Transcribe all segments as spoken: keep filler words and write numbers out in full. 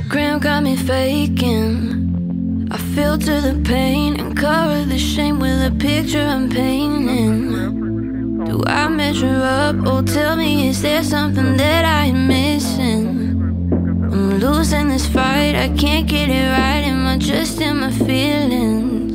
Instagram got me faking. I filter the pain and cover the shame with a picture I'm painting. Do I measure up? Oh, tell me, is there something that I'm missing? I'm losing this fight, I can't get it right. Am I just in my feelings?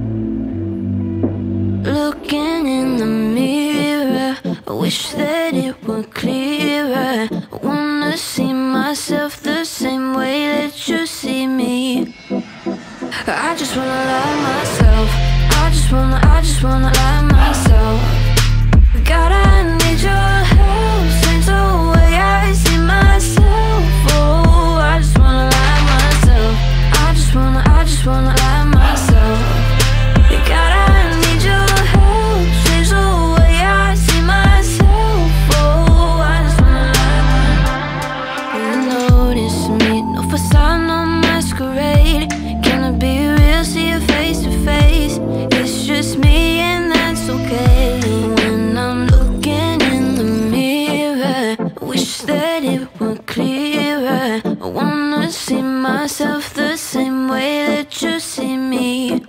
Looking in the mirror, I wish that it were clearer. I wanna see myself the same way that you see me. I just wanna love myself. I just wanna, I just wanna love myself. God, I need your help. Change the way I see myself. Oh, I just wanna love myself. I just wanna, I just wanna love myself. God, I need your help. Change the way I see myself. Oh, I just wanna love myself. You notice me, no facade, no masquerade. Can I be real, see you face to face? It's just me and that's okay. When I'm looking in the mirror, I wish that it were clearer. I wanna see myself the same way that you see me.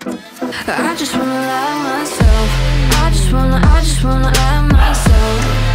I just wanna love myself. I just wanna, I just wanna love myself.